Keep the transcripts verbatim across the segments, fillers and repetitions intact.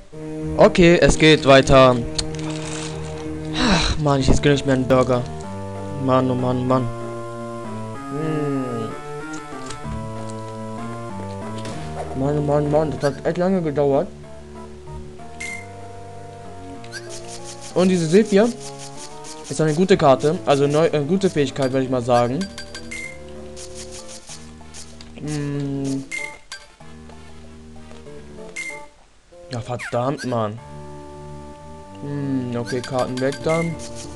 Okay, es geht weiter. Ach, Mann, jetzt gönne ich mir einen Burger. Mann, oh Mann, Mann. Hm. Mann, Mann, Mann, das hat echt lange gedauert. Und diese Sepia ist eine gute Karte, also neu, äh, gute Fähigkeit, würde ich mal sagen. Hm. Ja, verdammt, Mann. Hm, okay, Karten weg dann.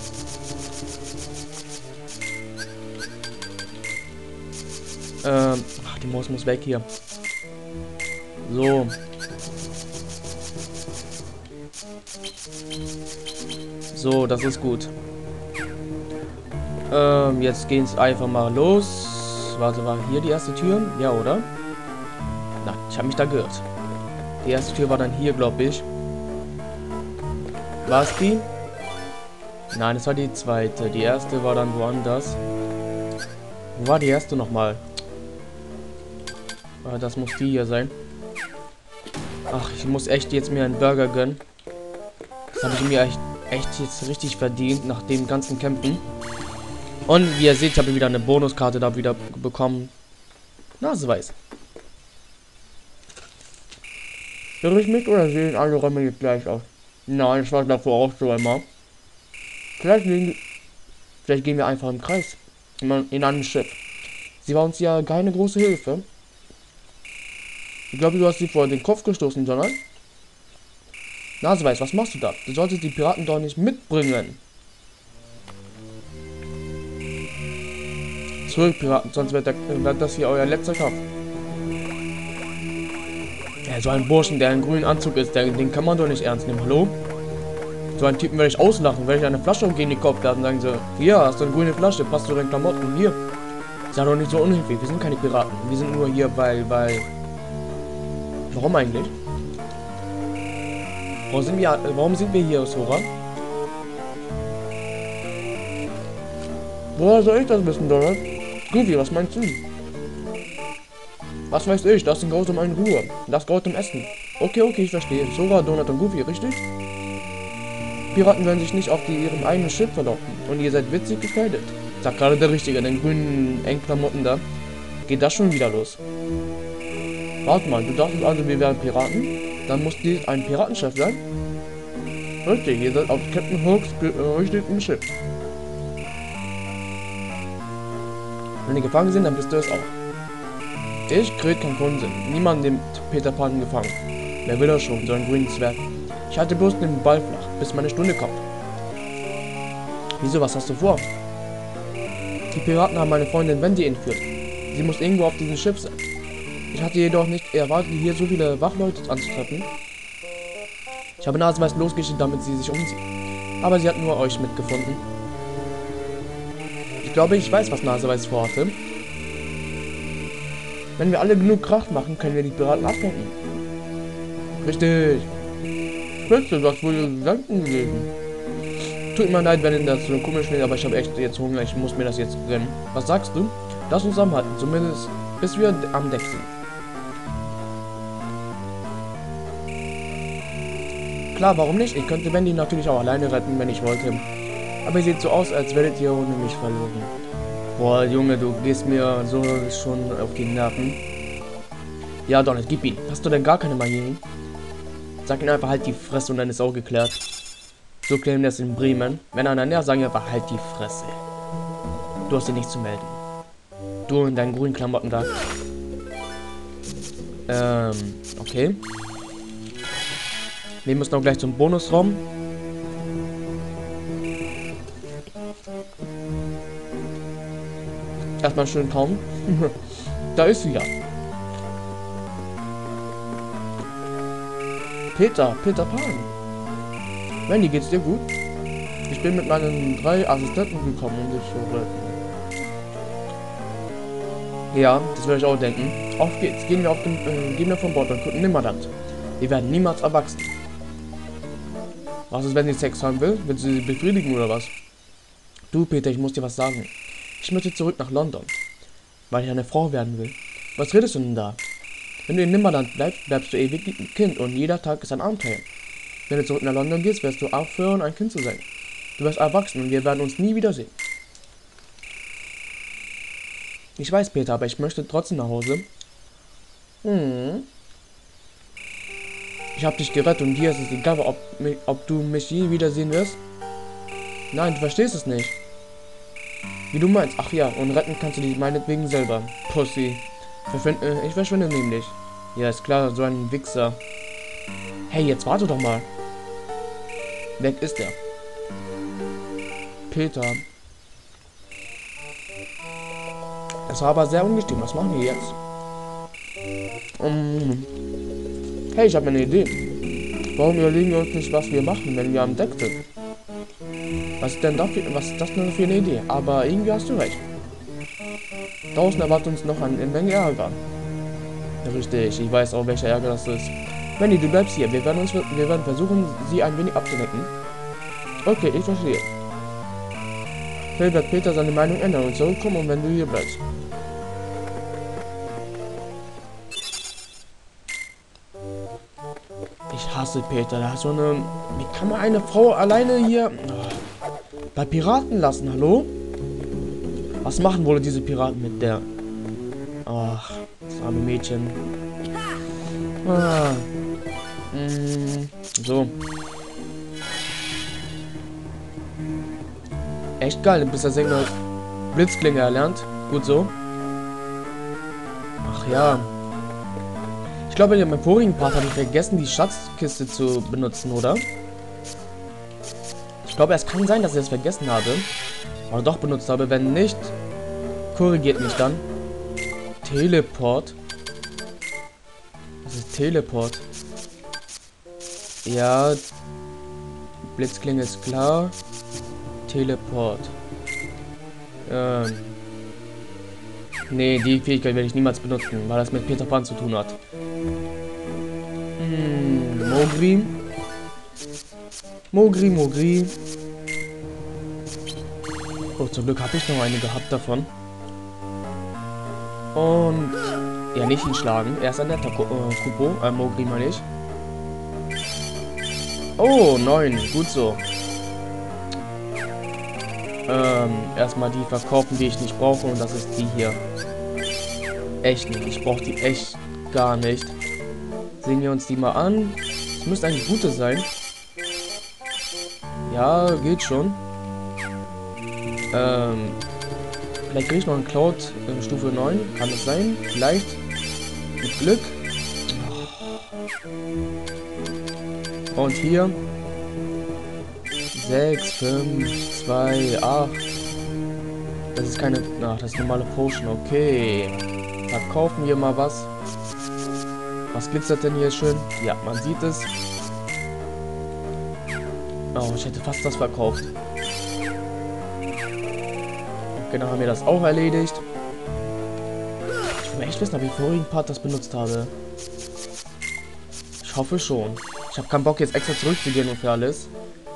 Ähm, ach, die Maus muss weg hier. So. So, das ist gut. Ähm, jetzt gehen es einfach mal los. Warte, war hier die erste Tür? Ja, oder? Nein, ich habe mich da geirrt. Die erste Tür war dann hier, glaube ich. War es die? Nein, es war die zweite. Die erste war dann woanders. Wo war die erste nochmal? Ah, das muss die hier sein. Ach, ich muss echt jetzt mir einen Burger gönnen. Das habe ich mir echt, echt jetzt richtig verdient nach den ganzen Kämpfen. Und wie ihr seht, habe ich wieder eine Bonuskarte da wieder bekommen. Naseweiß. Irre ich mich oder sehen alle Räume jetzt gleich aus? Nein, ich war davor auch so immer. Vielleicht, liegen, vielleicht gehen wir einfach im Kreis. In, in einem Schiff. Sie war uns ja keine große Hilfe. Ich glaube, du hast sie vor den Kopf gestoßen, sondern... Naseweiß, was machst du da? Du solltest die Piraten doch nicht mitbringen. Zurück, Piraten, sonst wird, der, wird das hier euer letzter Kampf. Ja, so ein Burschen, der einen grünen Anzug ist, der, den kann man doch nicht ernst nehmen, hallo? So einen Typen werde ich auslachen, werde ich eine Flasche gegen den Kopf werfen, sagen sie, hier, hast du eine grüne Flasche, passt zu deinen Klamotten, hier. Sei doch nicht so unhöflich, wir sind keine Piraten, wir sind nur hier, weil, weil... Warum eigentlich? Warum sind wir, warum sind wir hier, Sora? Woher soll ich das wissen, Donald? Goofy, was meinst du? Was weiß ich, lass den Gautam in Ruhe. Lass Gautam essen. Okay, okay, ich verstehe. Sora, Donald und Goofy, richtig? Piraten werden sich nicht auf die, ihrem eigenen Schiff verlocken. Und ihr seid witzig gekleidet. Sagt gerade der Richtige, den grünen Engklamotten da. Geht das schon wieder los? Warte mal, du dachtest also, wir wären Piraten? Dann muss dies ein Piratenschiff sein? Richtig, ihr seid auf Captain Hooks berüchtigtem Schiff. Wenn die gefangen sind, dann bist du es auch. Ich krieg keinen Unsinn. Niemand nimmt Peter Pan gefangen. Wer will das schon, so einen grünen Zwerg? Ich halte bloß den Ball flach, bis meine Stunde kommt. Wieso, was hast du vor? Die Piraten haben meine Freundin Wendy entführt. Sie muss irgendwo auf diesem Schiff sein. Ich hatte jedoch nicht erwartet, hier so viele Wachleute anzutreffen. Ich habe Naseweiß losgeschickt, damit sie sich umsieht. Aber sie hat nur euch mitgefunden. Ich glaube, ich weiß, was Naseweiß vorhatte. Wenn wir alle genug Krach machen, können wir die Piraten ablenken. Richtig. Spitze, du hast wohl ihre Gedanken gelesen. Tut mir leid, wenn das so komisch klingt, aber ich habe echt jetzt Hunger. Ich muss mir das jetzt gönnen. Was sagst du? Lass uns zusammenhalten, zumindest bis wir am Deck sind. Klar, warum nicht? Ich könnte Wendy natürlich auch alleine retten, wenn ich wollte. Aber ihr seht so aus, als werdet ihr ohne mich verloren. Boah, Junge, du gehst mir so schon auf die Nerven. Ja, Donald, gib ihn. Hast du denn gar keine Magie? Sag ihm einfach halt die Fresse und dann ist auch geklärt. So klären wir das in Bremen. Wenn einer näher, sagen wir einfach halt die Fresse. Du hast dir nichts zu melden. Du in deinen grünen Klamotten da. Ähm, okay. Wir müssen auch gleich zum Bonusraum. Erstmal schön kaum. Da ist sie ja. Peter, Peter Pan. Wendy, geht's dir gut? Ich bin mit meinen drei Assistenten gekommen, um dich zu retten. Ja, das würde ich auch denken. Auf geht's. Gehen wir auf den, äh, gehen wir von Bord und gucken Nimmerland. Wir werden niemals erwachsen. Was ist, wenn sie Sex haben will? Will sie sie befriedigen oder was? Du, Peter, ich muss dir was sagen. Ich möchte zurück nach London, weil ich eine Frau werden will. Was redest du denn da? Wenn du in Nimmerland bleibst, bleibst du ewig ein Kind und jeder Tag ist ein Abenteuer. Wenn du zurück nach London gehst, wirst du aufhören, ein Kind zu sein. Du wirst erwachsen und wir werden uns nie wiedersehen. Ich weiß, Peter, aber ich möchte trotzdem nach Hause. Hm. Ich habe dich gerettet und dir ist es egal, ob, ob du mich je wiedersehen wirst. Nein, du verstehst es nicht. Wie du meinst. Ach ja, und retten kannst du dich meinetwegen selber. Pussy. Verschwind, äh, ich verschwinde nämlich. Ja, ist klar, so ein Wichser. Hey, jetzt warte doch mal. Weg ist er. Peter. Das war aber sehr ungestüm. Was machen wir jetzt? Um, hey, ich habe eine Idee. Warum überlegen wir uns nicht, was wir machen, wenn wir am Deck sind? Was ist denn dafür, was ist das denn für eine Idee? Aber irgendwie hast du recht. Draußen erwartet uns noch eine Menge Ärger. Richtig, ich weiß auch, welcher Ärger das ist. Manny, du bleibst hier. Wir werden, uns, wir werden versuchen, sie ein wenig abzulenken. Okay, ich verstehe. Phil wird Peter seine Meinung ändern und zurückkommen, und wenn du hier bleibst. Ich hasse Peter. Da ist so eine... Wie kann man eine Frau alleine hier... Oh, bei Piraten lassen, hallo? Was machen wohl diese Piraten mit der? Ach, das arme Mädchen. Ah. Mm, so. Echt geil, bis der Sänger Blitzklinge erlernt. Gut so. Ach ja. Ich glaube, in meinem vorigen Part habe ich vergessen, die Schatzkiste zu benutzen, oder? Ich glaube, es kann sein, dass ich es vergessen habe. Oder doch benutzt habe. Wenn nicht, korrigiert mich dann. Teleport. Was ist Teleport? Ja. Blitzklinge ist klar. Teleport. Ähm. Nee, die Fähigkeit werde ich niemals benutzen, weil das mit Peter Pan zu tun hat. Hm, Mogri. Mogri, Mogri. Oh, zum Glück habe ich noch eine gehabt davon. Und... Ja, nicht ihn schlagen. Er ist ein netter Ko äh, Kupo. Äh, Mogri meine ich. Oh, neun. Gut so. Ähm, erstmal die verkaufen, die ich nicht brauche. Und das ist die hier. Echt nicht. Ich brauche die echt gar nicht. Sehen wir uns die mal an. Es müsste eigentlich gute sein. Ja, geht schon. Ähm, vielleicht kriege ich noch einen Cloud in Stufe neun. Kann das sein? Vielleicht. Mit Glück. Und hier. sechs, fünf, zwei, acht. Das ist keine... Ach, das ist normale Potion. Okay. Verkaufen wir mal was. Was glitzert denn hier schön? Ja, man sieht es. Oh, ich hätte fast das verkauft. Okay, dann haben wir das auch erledigt. Ich will echt wissen, ob ich im vorigen Part das benutzt habe. Ich hoffe schon. Ich habe keinen Bock, jetzt extra zurückzugehen und für alles.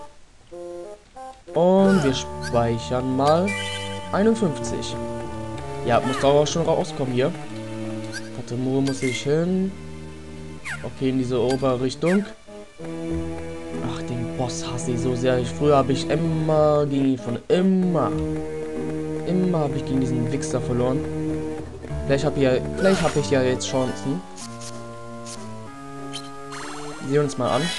Und wir speichern mal einundfünfzig. Ja, muss da auch schon rauskommen hier. Warte, wo muss ich hin? Okay, in diese Oberrichtung. Ach, den Boss hasse ich so sehr. Ich, früher habe ich immer gegen ihn von immer. Immer habe ich gegen diesen Wichser verloren. Vielleicht habe ich, ja, vielleicht hab ich ja jetzt Chancen. Sehen wir uns mal an.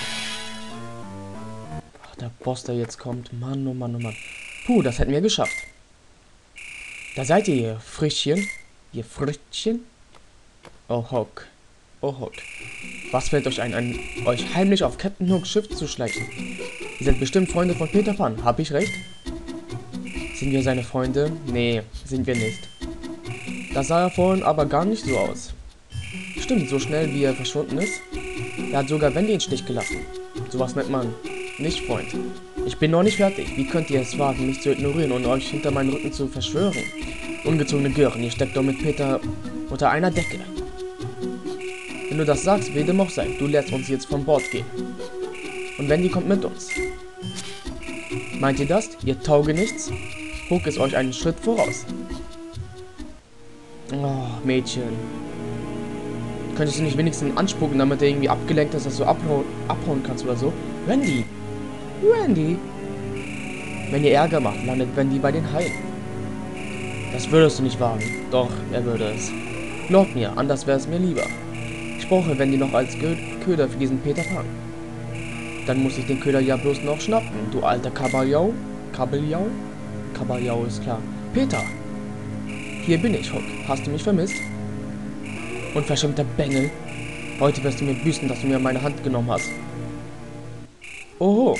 Ach, der Boss, der jetzt kommt. Mann, oh Mann, oh Mann. Puh, das hätten wir geschafft. Da seid ihr, ihr Frischchen. Ihr Frischchen. Oh, Hock. Oh, Hock. Was fällt euch ein, ein, euch heimlich auf Captain Hooks Schiff zu schleichen? Ihr seid bestimmt Freunde von Peter Pan. Hab ich recht? Sind wir seine Freunde? Nee, sind wir nicht. Das sah ja vorhin aber gar nicht so aus. Stimmt, so schnell wie er verschwunden ist. Er hat sogar Wendy in den Stich gelassen. Sowas nennt man nicht Freund. Ich bin noch nicht fertig. Wie könnt ihr es wagen, mich zu ignorieren und euch hinter meinen Rücken zu verschwören? Ungezogene Gören, ihr steckt doch mit Peter unter einer Decke. Wenn du das sagst, wie dem auch sei, du lässt uns jetzt von Bord gehen. Und Wendy kommt mit uns. Meint ihr das? Ihr Taugenichts? Hook ist euch einen Schritt voraus. Oh, Mädchen. Könntest du nicht wenigstens anspucken, damit er irgendwie abgelenkt ist, dass du abhauen, abhauen kannst oder so? Randy! Randy! Wenn ihr Ärger macht, landet Wendy bei den Haien. Das würdest du nicht wagen. Doch, er würde es. Glaub mir, anders wäre es mir lieber. Ich brauche Wendy noch als Gö Köder für diesen Peter Pan. Dann muss ich den Köder ja bloß noch schnappen, du alter Kabeljau. Kabeljau? Kabeljau ist klar. Peter! Hier bin ich, Hook. Hast du mich vermisst? Unverschämter Bengel. Heute wirst du mir büßen, dass du mir meine Hand genommen hast. Oho.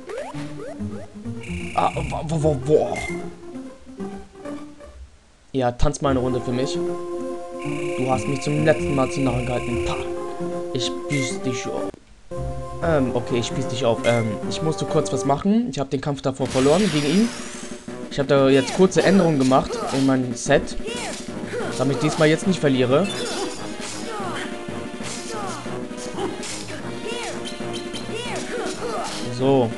Ah, wo, wo, wo. Ja, tanz mal eine Runde für mich. Du hast mich zum letzten Mal zu Narren gehalten. Pah. Ich büß dich auf. Ähm, okay, ich spieß dich auf. Ähm, ich musste kurz was machen. Ich habe den Kampf davor verloren gegen ihn. Ich habe da jetzt kurze Änderungen gemacht in meinem Set, damit ich diesmal jetzt nicht verliere. So.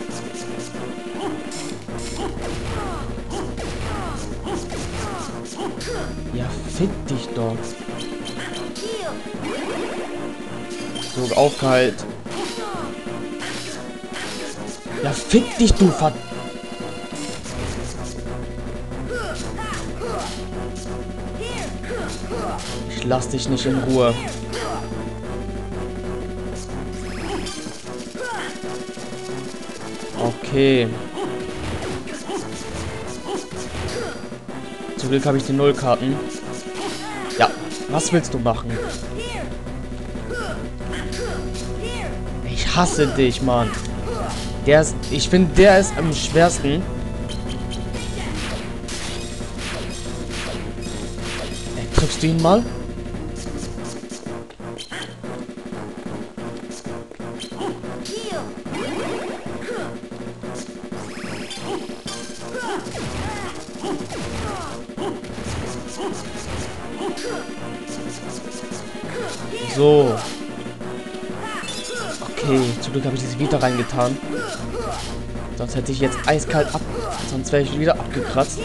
Ja, fick dich doch. So, aufgeheilt. Ja, fick dich, du Ver... Ich lass dich nicht in Ruhe. Okay. Zum Glück habe ich die Nullkarten. Ja, was willst du machen? Ich hasse dich, Mann. Der ist, ich finde, der ist am schwersten. Ey, triffst du ihn mal? So. Okay, zum Glück habe ich diese Vita reingetan. Sonst hätte ich jetzt eiskalt ab... Sonst wäre ich wieder abgekratzt.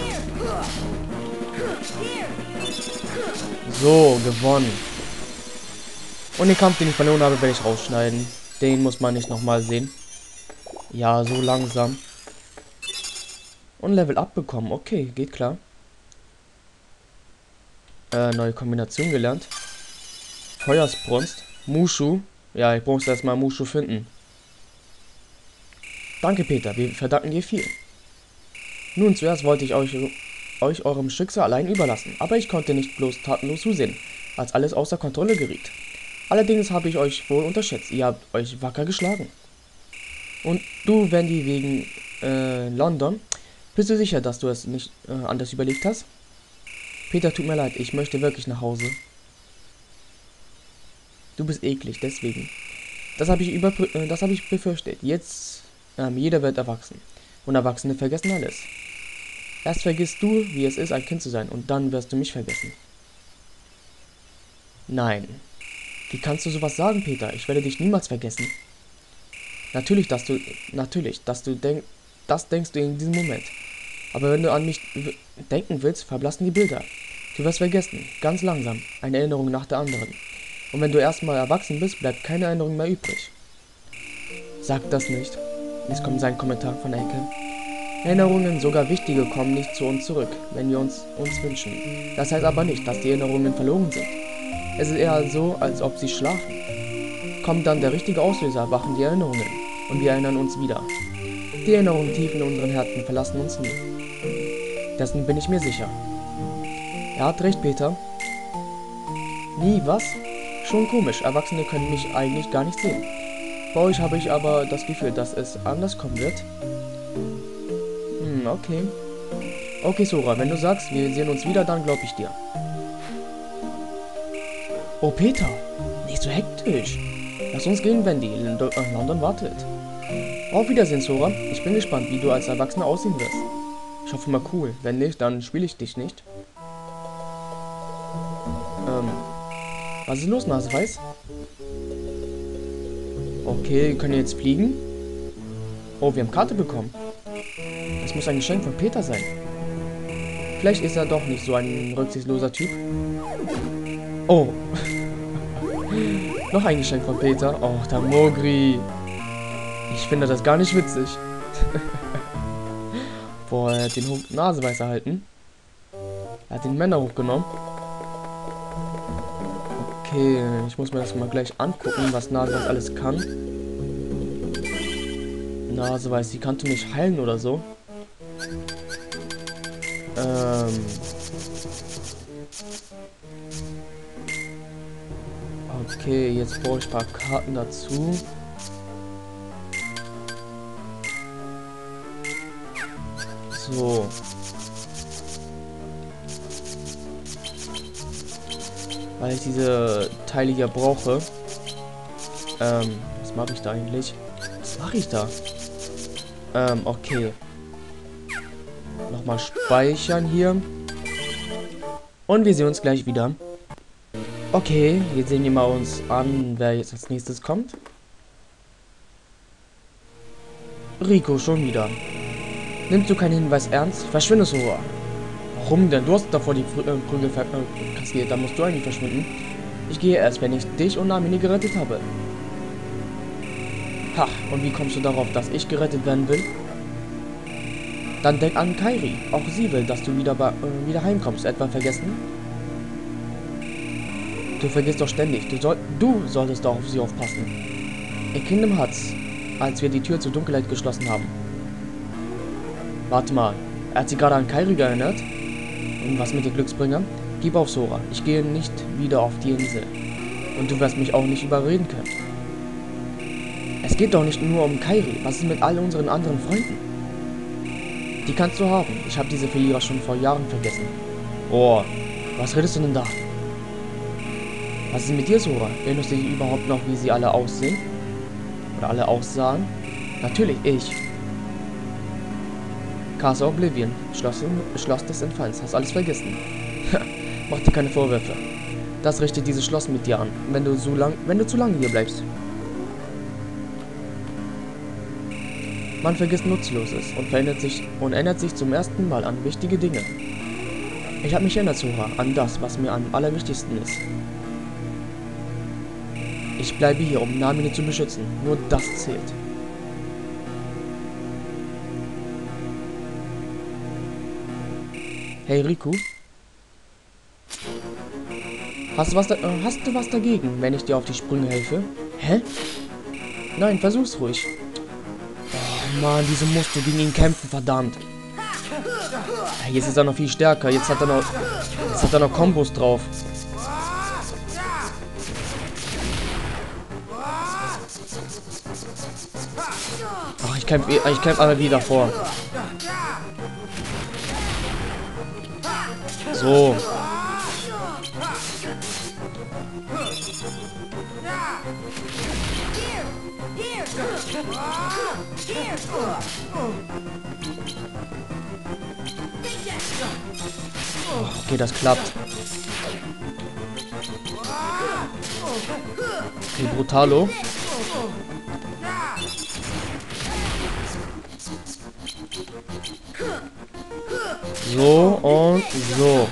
So, gewonnen. Und den Kampf, den ich verloren habe, werde ich rausschneiden. Den muss man nicht nochmal sehen. Ja, so langsam. Und Level Up bekommen. Okay, geht klar. Äh, neue Kombination gelernt. Feuersbrunst. Mushu. Ja, ich muss erstmal Mushu finden. Danke, Peter. Wir verdanken dir viel. Nun, zuerst wollte ich euch, euch eurem Schicksal allein überlassen. Aber ich konnte nicht bloß tatenlos zusehen, als alles außer Kontrolle geriet. Allerdings habe ich euch wohl unterschätzt. Ihr habt euch wacker geschlagen. Und du, Wendy, wegen äh, London. Bist du sicher, dass du es nicht äh, anders überlegt hast? Peter, tut mir leid. Ich möchte wirklich nach Hause. Du bist eklig, deswegen. Das habe ich, äh, das hab ich befürchtet. Jetzt, ähm, jeder wird erwachsen. Und Erwachsene vergessen alles. Erst vergisst du, wie es ist, ein Kind zu sein. Und dann wirst du mich vergessen. Nein. Wie kannst du sowas sagen, Peter? Ich werde dich niemals vergessen. Natürlich, dass du, natürlich, dass du denk, das denkst du in diesem Moment. Aber wenn du an mich denken willst, verblassen die Bilder. Du wirst vergessen. Ganz langsam. Eine Erinnerung nach der anderen. Und wenn du erstmal erwachsen bist, bleibt keine Erinnerung mehr übrig. Sag das nicht. Jetzt kommt sein Kommentar von der Ecke. Erinnerungen, sogar wichtige, kommen nicht zu uns zurück, wenn wir uns uns wünschen. Das heißt aber nicht, dass die Erinnerungen verloren sind. Es ist eher so, als ob sie schlafen. Kommt dann der richtige Auslöser, wachen die Erinnerungen. Und wir erinnern uns wieder. Die Erinnerungen tief in unseren Herzen verlassen uns nie. Dessen bin ich mir sicher. Er hat recht, Peter. Nie, was? Schon komisch, Erwachsene können mich eigentlich gar nicht sehen. Bei euch habe ich aber das Gefühl, dass es anders kommen wird. Hm, okay. Okay, Sora, wenn du sagst, wir sehen uns wieder, dann glaube ich dir. Oh, Peter, nicht so hektisch. Lass uns gehen, Wendy. London wartet. Auf Wiedersehen, Sora. Ich bin gespannt, wie du als Erwachsener aussehen wirst. Ich hoffe mal cool. Wenn nicht, dann spiele ich dich nicht. Ähm... Was ist los, Naseweiß? Okay, können wir jetzt fliegen? Oh, wir haben Karte bekommen. Das muss ein Geschenk von Peter sein. Vielleicht ist er doch nicht so ein rücksichtsloser Typ. Oh. Noch ein Geschenk von Peter. Oh, der Mogri. Ich finde das gar nicht witzig. Boah, er hat den Hoch Naseweiß erhalten. Er hat den Männer hochgenommen. Okay, ich muss mir das mal gleich angucken, was Naseweiß alles kann. Naseweiß, die kannte mich heilen oder so. Ähm... Okay, jetzt brauche ich ein paar Karten dazu. So. Weil ich diese Teile hier brauche. Ähm, was mache ich da eigentlich? Was mache ich da? Ähm, okay. Nochmal speichern hier. Und wir sehen uns gleich wieder. Okay, jetzt sehen wir mal uns an, wer jetzt als nächstes kommt. Rico, schon wieder. Nimmst du keinen Hinweis ernst? Verschwinde, Sora. Warum denn? Du hast davor die Prü äh, Prügel äh, kassiert, dann musst du eigentlich verschwinden. Ich gehe erst, wenn ich dich und Namine gerettet habe. Ha, und wie kommst du darauf, dass ich gerettet werden will? Dann denk an Kairi. Auch sie will, dass du wieder, äh, wieder heimkommst. Etwa vergessen? Du vergisst doch ständig. Du, soll, du solltest doch auf sie aufpassen. In Kingdom Hearts, als wir die Tür zur Dunkelheit geschlossen haben. Warte mal. Er hat sie gerade an Kairi erinnert? Und was mit den Glücksbringer? Gib auf, Sora. Ich gehe nicht wieder auf die Insel. Und du wirst mich auch nicht überreden können. Es geht doch nicht nur um Kairi. Was ist mit all unseren anderen Freunden? Die kannst du haben. Ich habe diese Verlierer schon vor Jahren vergessen. Oh, was redest du denn da? Was ist mit dir, Sora? Erinnerst du dich überhaupt noch, wie sie alle aussehen? Oder alle aussahen? Natürlich, ich. Castle Oblivion. Schloss, Schloss des Entfalls. Hast alles vergessen. Mach dir keine Vorwürfe. Das richtet dieses Schloss mit dir an, wenn du, so lang, wenn du zu lange hier bleibst. Man vergisst Nutzloses und verändert sich und ändert sich zum ersten Mal an wichtige Dinge. Ich habe mich erinnert, Sora, an das, was mir am allerwichtigsten ist. Ich bleibe hier, um Namine zu beschützen. Nur das zählt. Hey Riku. Hast du was da, äh, hast du was dagegen, wenn ich dir auf die Sprünge helfe? Hä? Nein, versuch's ruhig. Oh Mann, wieso musst du gegen ihn kämpfen, verdammt. Jetzt ist er noch viel stärker. Jetzt hat er noch, jetzt hat er noch Kombos drauf. Ach, ich kämpfe ich kämpf aber wieder vor. So. Okay, das klappt. Okay, Brutalo. So und so.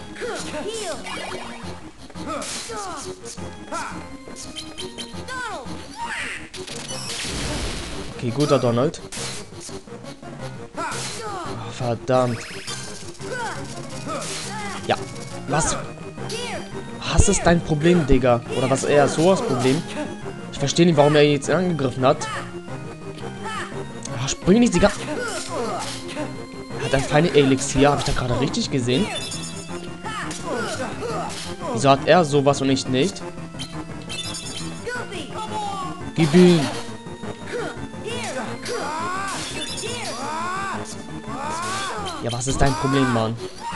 Okay, guter Donald. Oh, verdammt. Ja. Was? Was ist dein Problem, Digga? Oder was eher Soras Problem? Ich verstehe nicht, warum er jetzt angegriffen hat. Ach, spring nicht, Digga. Hat ein feines Elixier. Habe ich da gerade richtig gesehen? Wieso hat er sowas und ich nicht? Gib ihn. Ja, was ist dein Problem, Mann?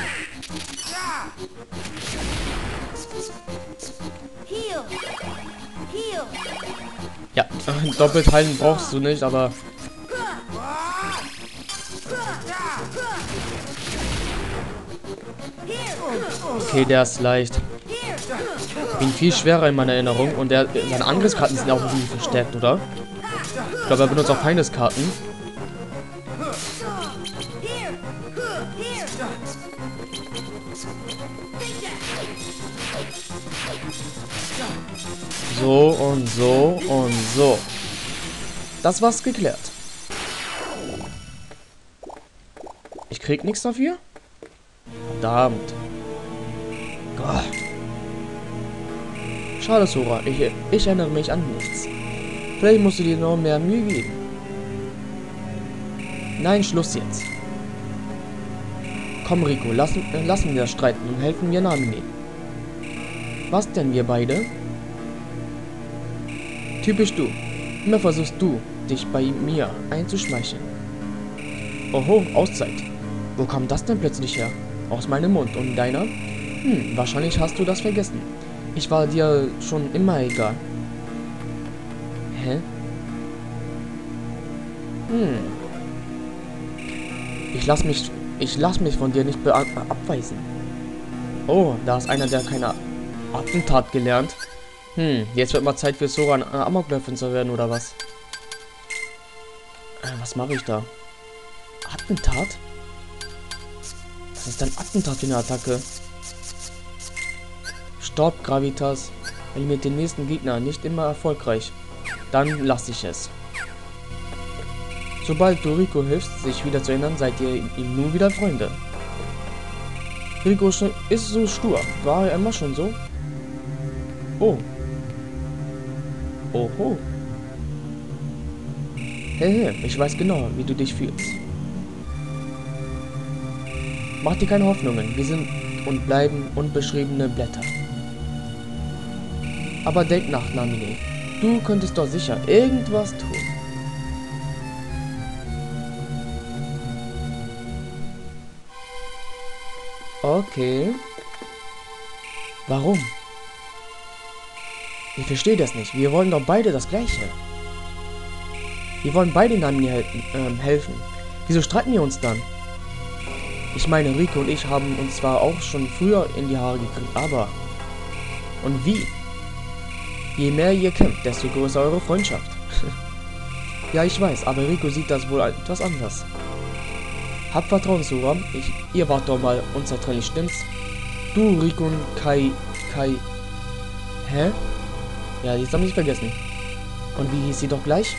Ja, doppelt heilen brauchst du nicht, aber... Okay, der ist leicht. Bin viel schwerer in meiner Erinnerung und der, seine Angriffskarten sind auch irgendwie verstärkt, oder? Ich glaube, er benutzt auch Feindeskarten. So und so und so. Das war's geklärt. Ich krieg nichts dafür? Verdammt. Gott. Schade, Sora. Ich, ich erinnere mich an nichts. Vielleicht musst du dir noch mehr Mühe geben. Nein, Schluss jetzt. Komm, Rico, lassen, äh, lassen wir das streiten und helfen mir Namine. Was denn, wir beide? Typisch du. Immer versuchst du, dich bei mir einzuschmeicheln. Oho, Auszeit. Wo kam das denn plötzlich her? Aus meinem Mund und deiner? Hm, wahrscheinlich hast du das vergessen. Ich war dir schon immer egal. Hä? Hm. Ich lass mich, ich lass mich von dir nicht abweisen. Oh, da ist einer, der keine Attentat gelernt. Hm, jetzt wird mal Zeit für Sora ein Amokläufer zu werden, oder was? Äh, was mache ich da? Attentat? Was ist ein Attentat für eine Attacke? Stopp, Gravitas. Eliminiert den nächsten Gegner, nicht immer erfolgreich. Dann lasse ich es. Sobald du Rico hilfst, sich wieder zu erinnern, seid ihr ihm nun wieder Freunde. Rico ist so stur. War er immer schon so? Oh. Oho. Hey, hey, ich weiß genau, wie du dich fühlst. Mach dir keine Hoffnungen. Wir sind und bleiben unbeschriebene Blätter. Aber denk nach, Namine. Du könntest doch sicher irgendwas tun. Okay. Warum? Ich verstehe das nicht. Wir wollen doch beide das Gleiche. Wir wollen beide Namine hel ähm, helfen. Wieso streiten wir uns dann? Ich meine, Rico und ich haben uns zwar auch schon früher in die Haare gekriegt, aber... Und wie? Je mehr ihr kämpft, desto größer eure Freundschaft. Ja, ich weiß, aber Rico sieht das wohl etwas anders. Hab Vertrauen, Sora. Ich, ihr wart doch mal unzertrennlich, stimmt's? Du, Rico und Kai... Kai... Hä? Ja, jetzt hab ich vergessen. Und wie hieß sie doch gleich?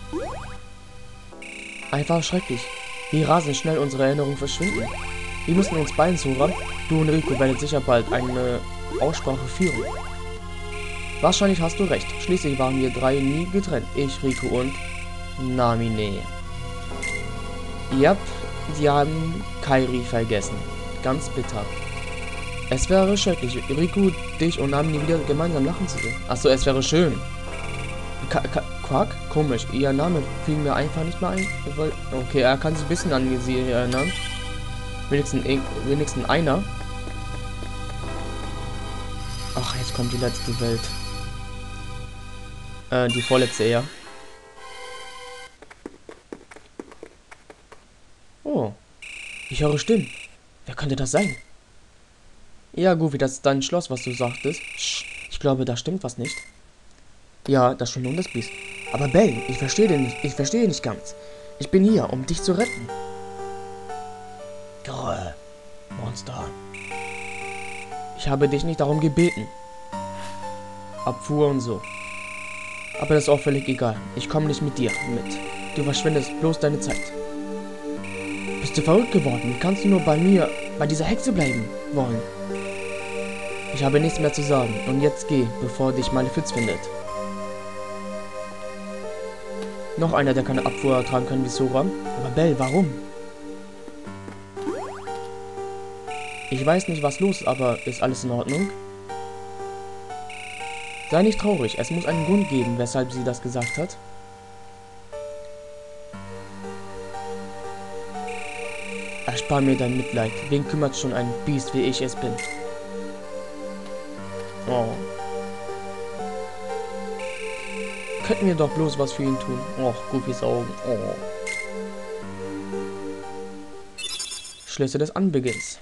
Einfach schrecklich. Wie rasend schnell unsere Erinnerungen verschwinden. Wir müssen uns beiden, Sora. Du und Rico werdet sicher bald eine Aussprache führen. Wahrscheinlich hast du recht. Schließlich waren wir drei nie getrennt. Ich, Rico und Namine. Yep, sie haben Kairi vergessen. Ganz bitter. Es wäre schrecklich, Rico, dich und Namine wieder gemeinsam lachen zu sehen. Achso, es wäre schön. Ka Ka Quark? Komisch. Ihr Name fiel mir einfach nicht mehr ein. Okay, er kann sich ein bisschen an sie erinnern. Wenigstens, wenigstens einer. Ach, jetzt kommt die letzte Welt. Äh, die vorletzte eher. Oh. Ich höre Stimmen. Wer könnte das sein? Ja, Goofy, das ist dein Schloss, was du sagtest. Sch, ich glaube, da stimmt was nicht. Ja, das stimmt um das Biest. Aber Belle, ich verstehe dich nicht, ich verstehe nicht ganz. Ich bin hier, um dich zu retten. Grrr, Monster. Ich habe dich nicht darum gebeten. Abfuhr und so. Aber das ist auch völlig egal. Ich komme nicht mit dir mit. Du verschwendest bloß deine Zeit. Bist du verrückt geworden? Wie kannst du nur bei mir, bei dieser Hexe bleiben wollen? Ich habe nichts mehr zu sagen. Und jetzt geh, bevor dich Malefiz findet. Noch einer, der keine Abfuhr ertragen kann wie Sora. Aber Belle, warum? Ich weiß nicht, was los ist, aber ist alles in Ordnung? Sei nicht traurig. Es muss einen Grund geben, weshalb sie das gesagt hat. Erspar mir dein Mitleid. Wen kümmert schon ein Biest, wie ich es bin? Oh. Könnten wir doch bloß was für ihn tun. Och, Goofys Augen. Oh. Schlüsse des Anbeginns.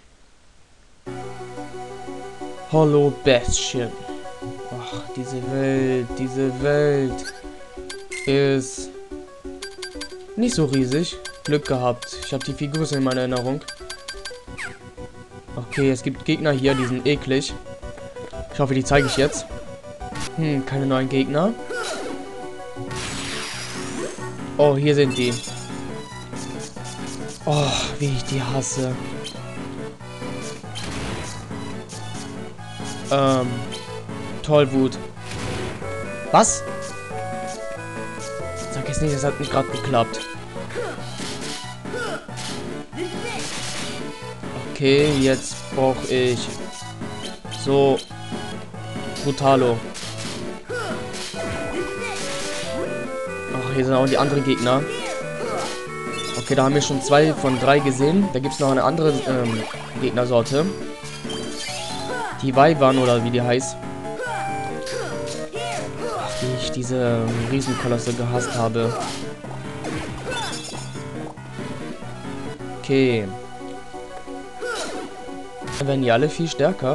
Hollow Bastion. Ach, diese Welt, diese Welt ist nicht so riesig. Glück gehabt. Ich habe die Figur in meiner Erinnerung. Okay, es gibt Gegner hier, die sind eklig. Ich hoffe, die zeige ich jetzt. Hm, keine neuen Gegner. Oh, hier sind die. Oh, wie ich die hasse. Ähm, Tollwut. Was? Sag jetzt nicht, das hat nicht gerade geklappt. Okay, jetzt brauche ich so Brutalo. Ach, hier sind auch die anderen Gegner. Okay, da haben wir schon zwei von drei gesehen. Da gibt es noch eine andere ähm, Gegnersorte. Die Weiban oder wie die heißt. Ach, wie ich diese Riesenkolosse gehasst habe. Okay. Dann werden die alle viel stärker.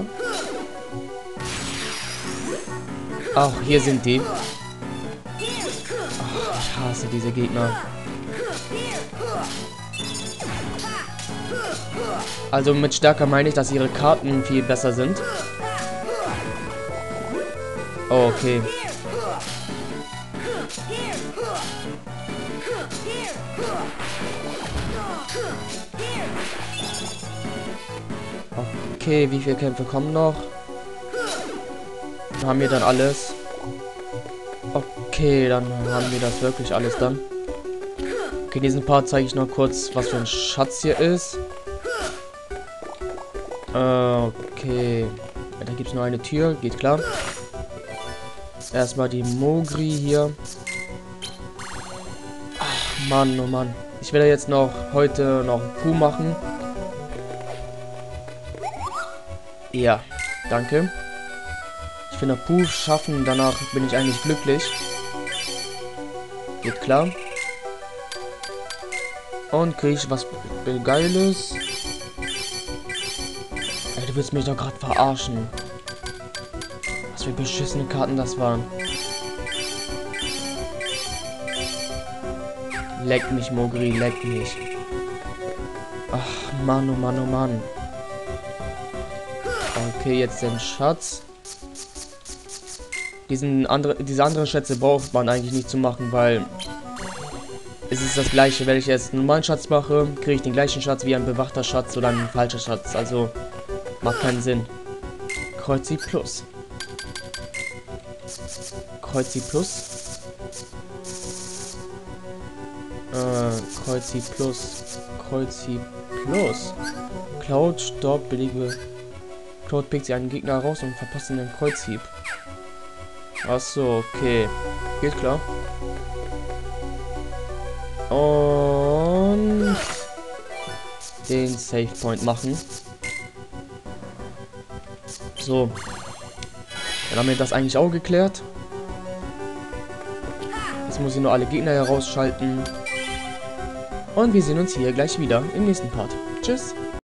Ach, hier sind die. Ach, ich hasse diese Gegner. Also mit stärker meine ich, dass ihre Karten viel besser sind. Oh, okay. Okay, wie viele Kämpfe kommen noch? Haben wir dann alles? Okay, dann haben wir das wirklich alles dann. Okay, in diesem Part zeige ich noch kurz, was für ein Schatz hier ist. Okay. Da gibt es nur eine Tür, geht klar. Erstmal die Mogri hier. Ach, Mann, oh Mann. Ich werde jetzt noch heute noch Puh machen. Ja, danke. Ich finde Puh schaffen, danach bin ich eigentlich glücklich. Geht klar. Und kriege ich was Geiles. Ey, du willst mich doch gerade verarschen. Was für beschissene Karten das waren. Leck mich, Mogri, leck mich. Ach, Mann, oh Mann, oh Mann. Okay, jetzt den Schatz. Diesen andere, diese anderen Schätze braucht man eigentlich nicht zu machen, weil es ist das gleiche. Wenn ich jetzt einen normalen Schatz mache, kriege ich den gleichen Schatz wie ein bewachter Schatz oder ein falscher Schatz. Also macht keinen Sinn. Kreuzi Plus. Kreuzi Plus. Äh, Kreuzi Plus. Kreuzi Plus. Cloud stoppt billige. Cloud pickt sie einen Gegner raus und verpasst ihn den Kreuzhieb. Achso, okay. Geht klar. Und den Save Point machen. So. Dann haben wir das eigentlich auch geklärt. Jetzt muss ich nur alle Gegner herausschalten. Und wir sehen uns hier gleich wieder im nächsten Part. Tschüss.